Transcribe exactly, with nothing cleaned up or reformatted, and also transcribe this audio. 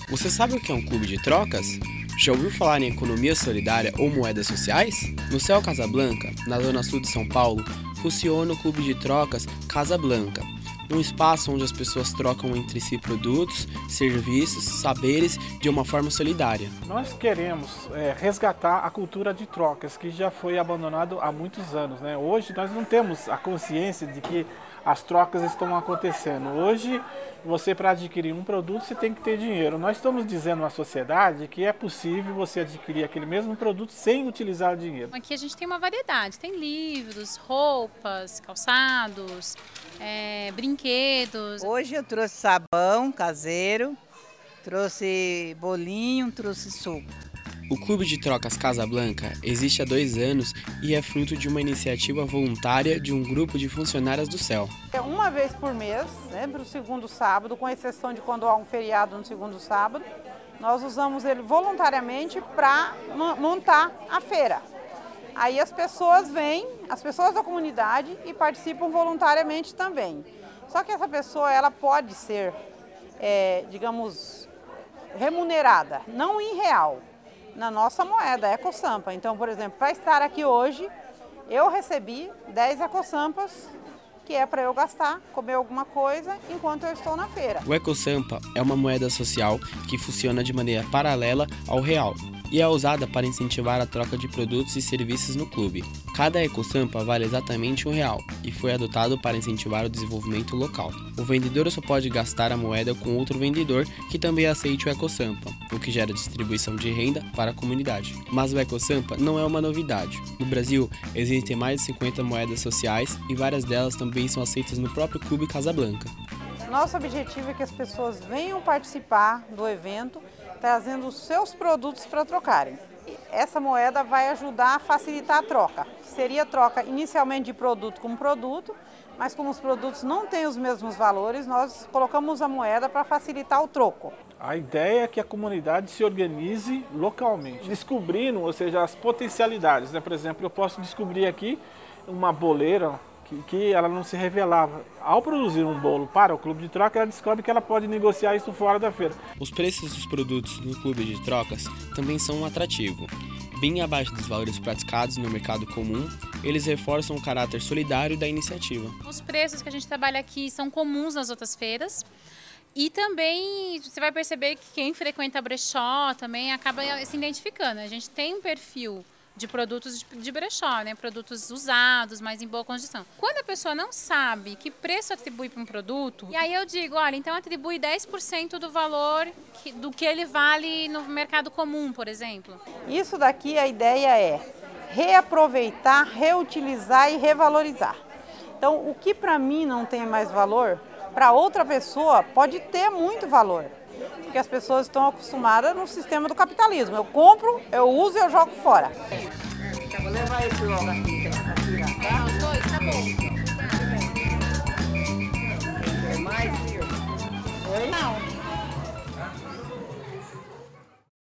Você sabe o que é um clube de trocas? Já ouviu falar em economia solidária ou moedas sociais? No C E L Casablanca, na zona sul de São Paulo, funciona o clube de trocas Casablanca, um espaço onde as pessoas trocam entre si produtos, serviços, saberes de uma forma solidária. Nós queremos é, resgatar a cultura de trocas, que já foi abandonado há muitos anos, né? Hoje nós não temos a consciência de que as trocas estão acontecendo. Hoje, você para adquirir um produto, você tem que ter dinheiro. Nós estamos dizendo à sociedade que é possível você adquirir aquele mesmo produto sem utilizar dinheiro. Aqui a gente tem uma variedade, tem livros, roupas, calçados, é, brinquedos. Hoje eu trouxe sabão caseiro, trouxe bolinho, trouxe suco. O Clube de Trocas Casablanca existe há dois anos e é fruto de uma iniciativa voluntária de um grupo de funcionárias do C E L. É uma vez por mês, sempre o segundo sábado, com exceção de quando há um feriado no segundo sábado, nós usamos ele voluntariamente para montar a feira. Aí as pessoas vêm, as pessoas da comunidade, e participam voluntariamente também. Só que essa pessoa ela pode ser, é, digamos, remunerada, não em real, na nossa moeda, EcoSampa. Então, por exemplo, para estar aqui hoje, eu recebi dez EcoSampas, que é para eu gastar, comer alguma coisa, enquanto eu estou na feira. O EcoSampa é uma moeda social que funciona de maneira paralela ao real e é usada para incentivar a troca de produtos e serviços no clube. Cada EcoSampa vale exatamente um real e foi adotado para incentivar o desenvolvimento local. O vendedor só pode gastar a moeda com outro vendedor que também aceite o EcoSampa, o que gera distribuição de renda para a comunidade. Mas o EcoSampa não é uma novidade. No Brasil, existem mais de cinquenta moedas sociais e várias delas também são aceitas no próprio Clube Casablanca. Nosso objetivo é que as pessoas venham participar do evento, trazendo os seus produtos para trocarem. Essa moeda vai ajudar a facilitar a troca. Seria troca inicialmente de produto com produto, mas como os produtos não têm os mesmos valores, nós colocamos a moeda para facilitar o troco. A ideia é que a comunidade se organize localmente, descobrindo, ou seja, as potencialidades, né? Por exemplo, eu posso descobrir aqui uma boleira que, que ela não se revelava. Ao produzir um bolo para o clube de troca, ela descobre que ela pode negociar isso fora da feira. Os preços dos produtos no clube de trocas também são um atrativo. Bem abaixo dos valores praticados no mercado comum, eles reforçam o caráter solidário da iniciativa. Os preços que a gente trabalha aqui são comuns nas outras feiras. E também você vai perceber que quem frequenta brechó também acaba se identificando. A gente tem um perfil de produtos de brechó, né? Produtos usados, mas em boa condição. Quando a pessoa não sabe que preço atribui para um produto, e aí eu digo, olha, então atribui dez por cento do valor que, do que ele vale no mercado comum, por exemplo. Isso daqui, a ideia é reaproveitar, reutilizar e revalorizar. Então, o que para mim não tem mais valor, para outra pessoa pode ter muito valor. Porque as pessoas estão acostumadas no sistema do capitalismo. Eu compro, eu uso e eu jogo fora. Vou levar esse logo aqui, tá? É, os dois, tá bom.